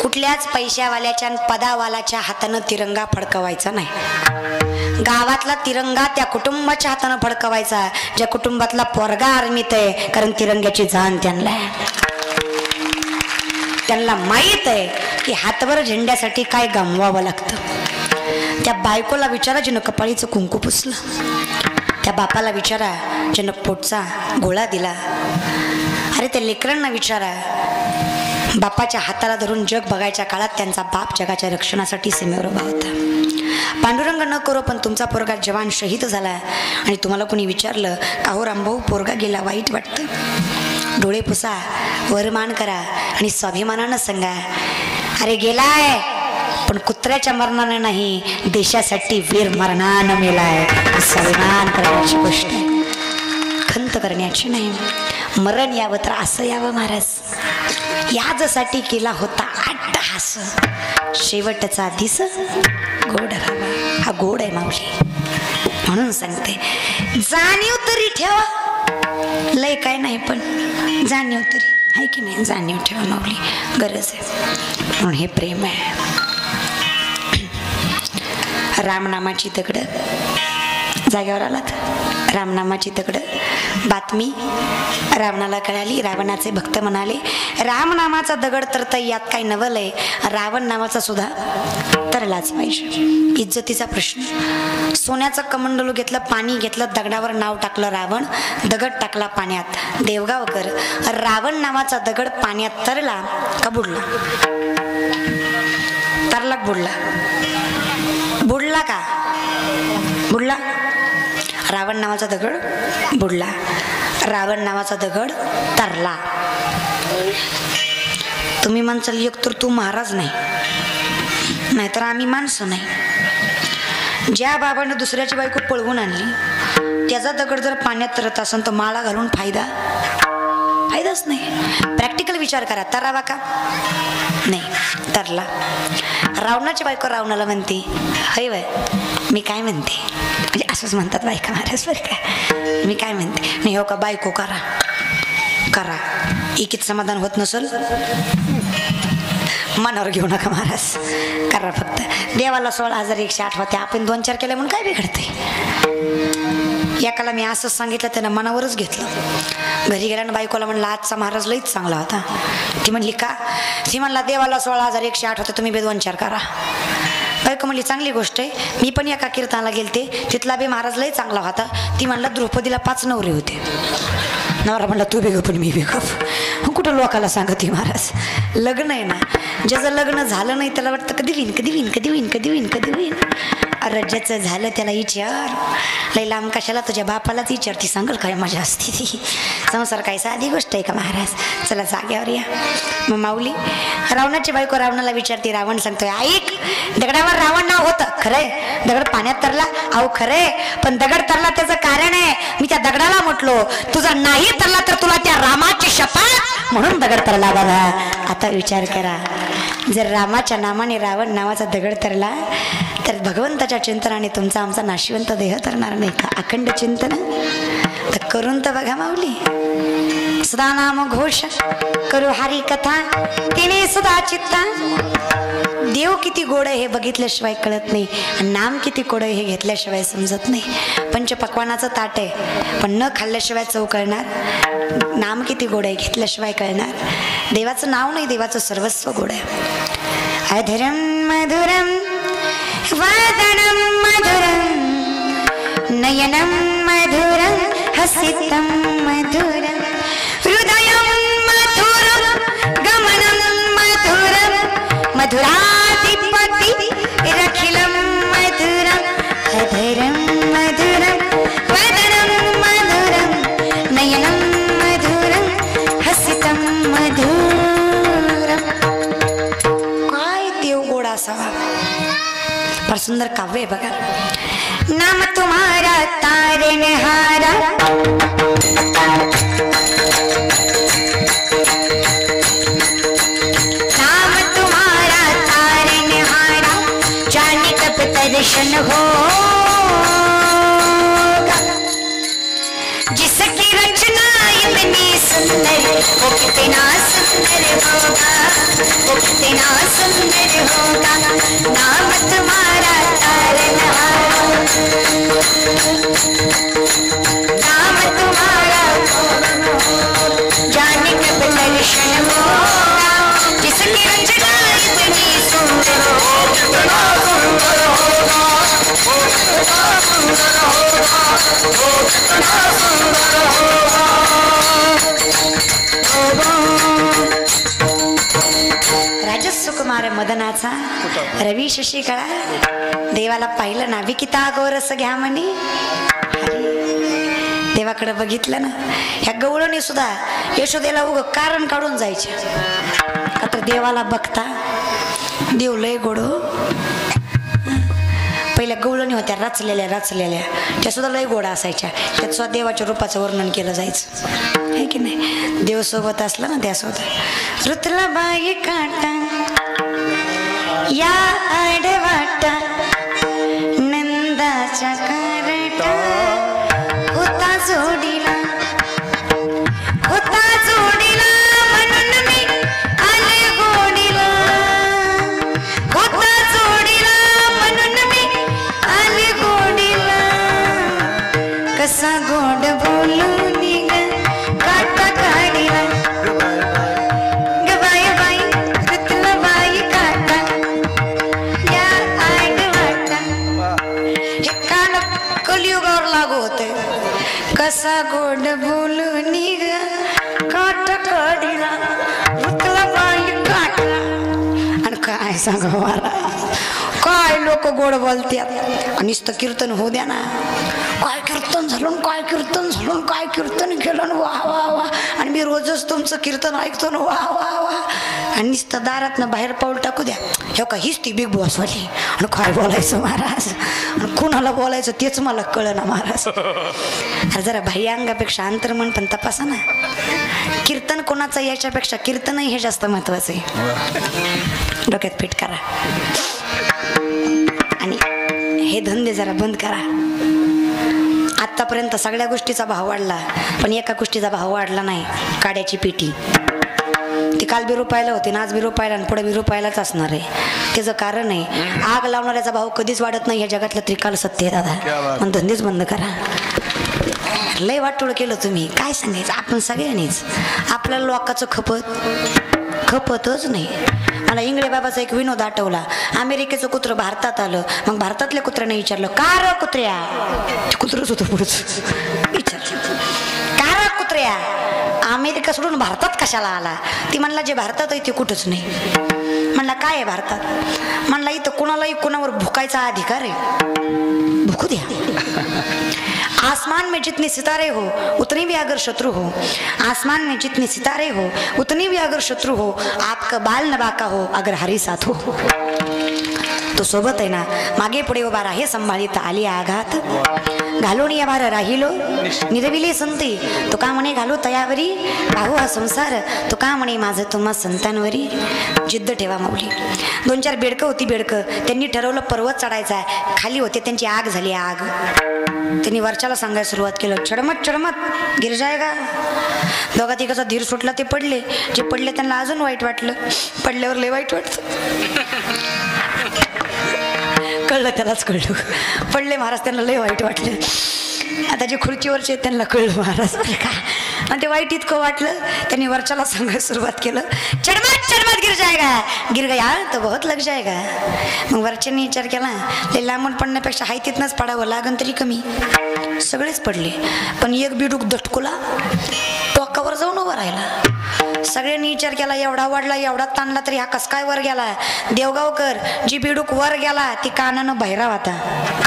कुठल्याच पैशावाल्याच्या पदावाल्याच्या हातानं तिरंगा फडकवायचा नाही. गावातला तिरंगा त्या कुटुंबाच्या हातानं फडकवायचा ज्या कुटुंबातला पोरगा आर्मीत आहे, कारण तिरंग्याची जाण त्यांना माहित आहे की हातवर झेंड्यासाठी काय गमवावं लागतं. त्या बायकोला विचारा जिनं कपाळीचं कुंकू पुसलं, त्या बापाला विचारा ज्यानं पोटचा गोळा दिला. अरे त्या लेकरांना विचारा, बापाच्या हाताला धरून जग बघायच्या काळात त्यांचा बाप जगाच्या रक्षणासाठी सीमेवर उभा होता. पांडुरंग न करो पण तुमचा पोरगा जवान शहीद झाला आणि तुम्हाला कोणी विचारलं का हो रामभाऊ पोरगा गेला वाईट वाटतं? डोळे पुसा, वरमान करा आणि स्वाभिमानानं सांगा, अरे गेलाय पण कुत्र्याच्या मरणाने नाही, देशासाठी वीर मरणानं मेलाय. स्वाभिमान करण्याची गोष्ट आहे, खंत करण्याची नाही. मरण यावं तर असं यावं महाराज. याजसाठी केला होता अट्टहास, शेवटचा दिस गोड राहावा. हा गोड आहे माऊली. म्हणून सांगते जाणीव तरी ठेवा. लय काय नाही पण जाणीव तरी आहे की नाही, जाणीव ठेवा माऊली, गरज आहे. म्हणून हे प्रेम आहे. रामनामाची दगड, जागेवर आलात, रामनामाची दगड. बातमी रावणाला कळाली. रावणाचे भक्त म्हणाले रामनामाचा दगड तर यात काही नवल आहे, रावण नावाचा सुद्धा तरलाच पाहिजे. इज्जतीचा प्रश्न. सोन्याचं कमंडलू घेतलं, पाणी घेतलं, दगडावर नाव टाकलं रावण, दगड टाकला पाण्यात. देवगावकर, रावण नावाचा दगड पाण्यात तरला का बुडला? तरला बुडला? बुडला का? बुडला. रावण नावाचा दगड बुडला, रावण नावाचा दगड तरला. तुम्ही म्हणसाल एक तर तू महाराज नाही, नाहीतर आम्ही माणसं नाही. ज्या बाबांना दुसऱ्याची बायको पळवून आणली त्याचा दगड जर पाण्यात तरत असेल तर माळा घालून फायदाच नाही. प्रॅक्टिकल विचार करा, तरावा का? नाही, तरला. रावणाची बायको रावणाला म्हणते, हय वय मी काय म्हणते, म्हणजे असंच म्हणतात बायका महाराज बरं का, मी काय म्हणते नाही हो का बायको करा एकीत समाधान होत नसल मनावर घेऊ नका महाराज, करा फक्त. देवाला 16,108 होते, आपण 2-4 केले म्हणून काय बिघडते? एकाला मी असंच सांगितलं त्यानं मनावरच घेतलं. घरी गेल्यानं बायकोला म्हणलं आजचा महाराज लईच चांगला होता. ती म्हणली का? ती म्हणला देवाला 16,108 होते, तुम्ही 2-4 करा. बायको म्हणली चांगली गोष्ट आहे, मी पण एका कीर्तनाला गेलते, तिथला बी महाराज लई चांगला होता. ती म्हणला द्रौपदीला 5 नवरे होते. नवरा म्हणला तू बेगप पण मी बेगप. कुठं लोकाला सांगते महाराज, लग्न आहे ना, ज्याचं लग्न झालं नाही त्याला वाटतं कधी होईन. अरे ज्याचं झालं त्याला विचार, लई लांब कशाला, तुझ्या बापालाच विचार, ती सांगल काय मजा असते ती. संसार काय साधी गोष्ट आहे का महाराज? चला जाग्यावर या. मग माऊली रावणाची बायको रावणाला विचारते, रावण सांगतोय ऐक, दगडावर रावण नाव होतं खरंय, दगड पाण्यात तरला, अहो खरंय, पण दगड तरला त्याचं कारण आहे, मी त्या दगडाला म्हटलो तुझा नाही तरला तर तुला त्या रामाची शपथ म्हणून दगड तरला. बघा आता विचार करा, जर रामाच्या नामाने रावण नावाचा दगड तरला तर भगवंताच्या चिंतनाने तुमचा आमचा नाशिवंत देह तरणार नाही का? अखंड चिंतन तर करून तर बघा माऊली. सदा नाम घोष करू हरी कथा, तिने सदा चित्ता. देव किती गोड आहे हे बघितल्याशिवाय कळत नाही, आणि नाम किती गोड आहे हे घेतल्याशिवाय समजत नाही. पंचपक्वानाचं ताट आहे पण न खाल्ल्याशिवाय चव कळणार. नाम किती गोड आहे घेतल्याशिवाय कळणार. देवाचं नाव नाही, देवाचं सर्वस्व गोड आहे. अधरम मधुरम वदनम मधुरम नयनम मधुरम हसितम मधुरम हृदयम मधुरम गमनम मधुरम मधुराधिपति रखिलम मधुरम अधरम मधुरम वदनम मधुरम नयनम मधुरम हसितम मधुरम. काय देव गोड असावा. पर सुंदर काव्य आहे बघा. नाम तुम्हारा तारनहारा, नाम तुम्हारा तारनहारा, जाने कब दर्शन होगा. जिसकी रचना इतनी सुंदर, वो कितना सुंदर होगा, वो कितना सुंदर होगा, नाम तुम्हारा तारनहार, नाम तुम्हारा जाने कब दर्शन होगा, जिसकी रचना इतनी सुंदर हो, कितना सुंदर होगा, वो कितना सुंदर होगा, वो कितना सुंदर होगा। राजसुकुमार मदनाचा रवी शशिकळा देवाला पाहिलं ना, विकिता गोरस घ्या म्हणे. देवाकडे बघितलं ना, ह्या गवळणी सुद्धा यशोदेला उग कारण काढून जायचे. का तर देवाला बघता देव लय गोडो. पहिल्या गवळणी होत्या रचलेल्या, त्या सुद्धा लय गोडा असायच्या. त्यात सुद्धा देवाच्या रूपाचं वर्णन केलं जायचं, आहे की नाही. देव सोबत असला ना त्यासोबत. ऋतला बाई काटा या आडवाटा, नंदाच्या कारटा होता जोडीला, होता जोडीला, म्हणून मी आले गोडीला, होता जोडीला म्हणून मी आले गोडीला. कसा गोड बोलून काटा काढीला, गबाय बाई ऋतला बाई काटा या आडवाटा. हे कान कलियुगावर लागू होते. कसा गोड बोलून काटा काढीला, ऋतला बाई काटा. आणि काय सांगा मला, काय लोक गोड बोलतात. आणि कीर्तन होऊ द्या ना, काय कीर्तन झालं, काय कीर्तन झालं, काय कीर्तन केलं, वा वा वा. आणि मी रोजच तुमचं कीर्तन ऐकतो ना, वा वा वा. आणि नुसतं दारातनं बाहेर पाऊल टाकू द्या, हे का हीच ती बिग बॉस वाली. आणि काय बोलायचं महाराज, आणि कुणाला बोलायचं तेच मला कळलं ना महाराज. अरे जरा बाह्य अंगापेक्षा अंतर्मन पण तपासा ना. कीर्तन कोणाचं याच्यापेक्षा कीर्तनही हे जास्त महत्वाचं आहे. डोक्यात फिट करा आणि हे धंदे जरा बंद करा. आतापर्यंत सगळ्या गोष्टीचा भाव वाढला, पण एका गोष्टीचा भाव वाढला नाही, काड्याची पेटी. ती काल बी रुपायला होती ना, आज बी रुपायला, आणि पुढे बी रुपायलाच असणार आहे. त्याचं कारण आहे, आग लावणाऱ्याचा भाव कधीच वाढत नाही. या जगातलं त्रिकाल सत्य आहे दादा. पण धंदेच बंद करा. लय वाटोळ केलं तुम्ही, काय सांगायचं. आपण सगळ्यांनीच आपल्याला लोकांचं खपतच नाही. मला इंगळे बाबाचा एक विनोद आठवला. अमेरिकेचं कुत्र भारतात आलं, मग भारतातल्या कुत्र्याने विचारलं, का र कुत्र्या, कुत्रच होतं पुढचं, विचारलं का र कुत्र्या अमेरिका सोडून भारतात कशाला आला. ती म्हणला जे भारतात आहे ते कुठंच नाही. म्हणला काय आहे भारतात. म्हणला इथं कुणालाही कुणावर भुकायचा अधिकार आहे, भुकू द्या. आसमान में जितने सितारे हो उतने भी अगर शत्रु हो, आसमान में जितने सितारे हो उतने भी अगर शत्रु हो, आपका बाल नबाका हो अगर हरी साथ हो. तो सोबत आहे ना, मागे पुढे उभा राहे संभाळीत आली आघात, घालून या भार राहिलो निरविले संती. तो का म्हणे घालू तयावरी पाहू हा संसार, तो का म्हणे माझं तुम्हा संतांवरी. जिद्द ठेवा माऊली. 2-4 बेडकं होती. त्यांनी ठरवलं पर्वत चढायचा आहे. खाली होते, त्यांची आग झाली. आग त्यांनी वरच्याला सांगायला सुरुवात केलं, चढमत गिर जायगा. दोघा तिघाचा धीर सुटला, ते पडले. जे पडले त्यांना अजून वाईट वाटलं. पडल्यावर लय वाईट वाटतं. कळलं, त्यालाच कळलं. पडले महाराज, त्यांना लय वाईट वाटलं. आता जे खुर्चीवरचे त्यांना कळलं महाराज का. आणि ते वाईट इतकं वाटलं, त्यांनी वरच्याला सांगायला सुरुवात केलं, चढमत गिर जायगा. गिर गया तो बहुत लग जायगा. मग वरच्यांनी विचार केला, ते लांबून पडण्यापेक्षा हाय तिथनंच पडावं, लागन तरी कमी. सगळेच पडले, पण एक बिडूक दटकुला टोकावर जाऊन उभा राहिला. सगळ्यांनी विचार केला, एवढा वाढला, एवढा ताणला, तरी हा कस काय वर गेला. देवगावकर जी बिडूक वर गेला ती कानानं बहिरा होता,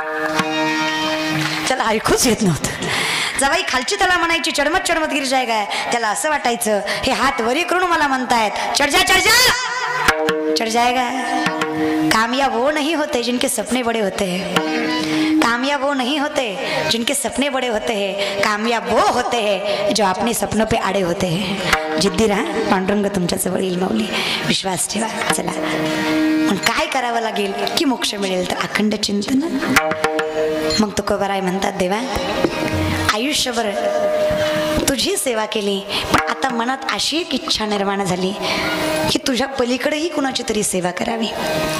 त्याला ऐकूच येत नव्हतं. जवाई खालची त्याला म्हणायची चढमत गिर जायगा. त्याला असं वाटायचं, हे हात वरी करून मला म्हणतायत चढ जाएगा. कामयाब वो नहीं होते जिनके सपने बड़े होते हैं, कामयाब वो नहीं होते जिनके सपने बड़े होते हैं, कामयाब वो होते हैं जो अपने सपनों पे आड़े होते हैं. जिद्दी राहा, पांडुरंग तुमच्या जवळ येईल माऊली, विश्वास ठेवा. चला, पण काय करावं लागेल की मोक्ष मिळेल, तर अखंड चिंतन. मग तुकोबाराय म्हणतात, देवा आयुष्यभर तू तुझी सेवा केली, पण आता मनात अशी एक इच्छा निर्माण झाली की तुझ्या पलीकडेही कुणाची तरी सेवा करावी.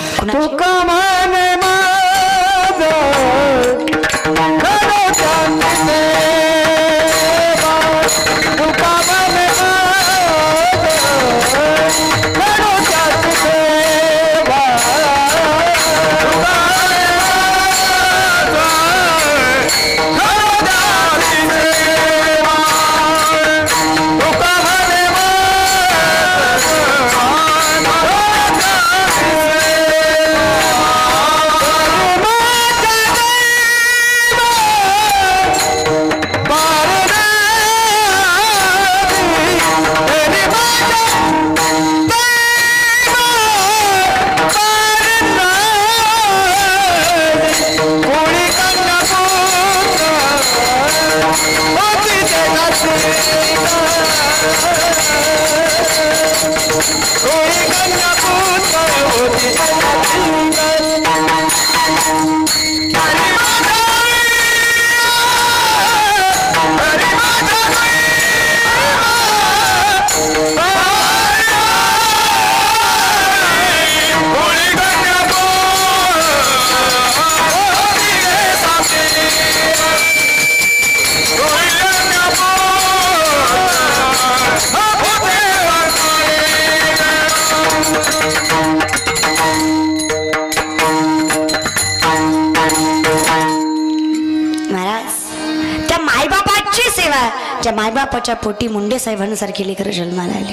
मायबापाच्या पोटी मुंडे साहेबांसारखी लेकरं जन्माला आली.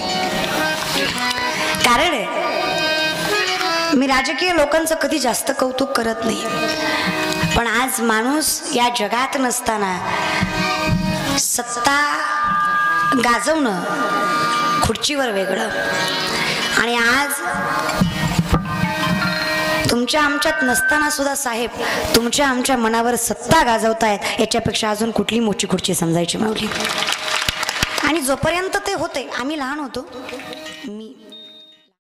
कारण मी राजकीय लोकांचं कधी जास्त कौतुक करत नाही, पण आज माणूस या जगात नसताना सत्ता गाजवणं खुर्चीवर वेगळं, आणि आज तुमच्या आमच्यात नसताना सुद्धा साहेब तुमच्या आमच्या मनावर सत्ता गाजवतायत, याच्यापेक्षा अजून कुठली मोठी खुर्ची समजायची माऊली. आणि जोपर्यंत ते होते, आम्ही लहान होतो, मी